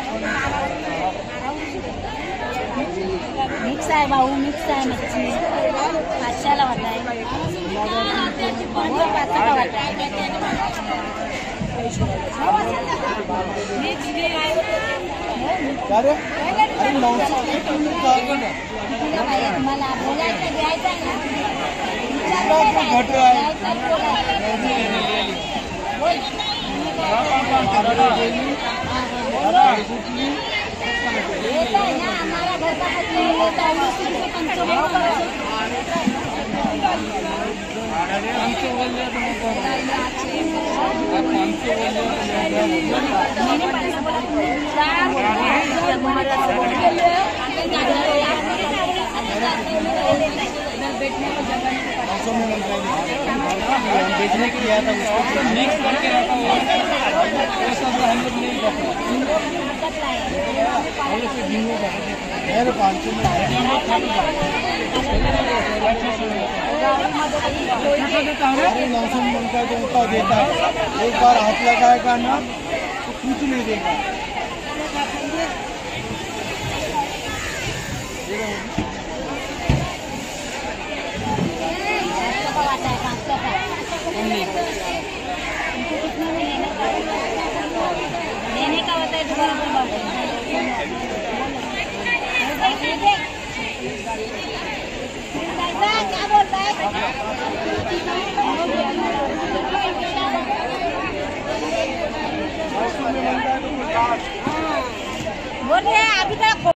Mix आहे भाऊ, mix आहे मच्छी 500ला वाटा आहे. बहुत पातळ वाटा आहे. मिक्स घे अरे अरे 900 मला बोलायचं घ्यायचं आहे ना. घट रहा है हमारा घर का लेता है 500 में बेचने के लिए आया था, उसको मिक्स करके रखा हुआ है, ऐसा तो हम लोग नहीं करते। 500 में अरे 900 में उनका जो उनका देता है, एक बार हाथ लगाएगा ना तो कुछ नहीं देगा। लेने का होता है दोबारा क्या बोल रहा है बोल रहे हैं अभी तक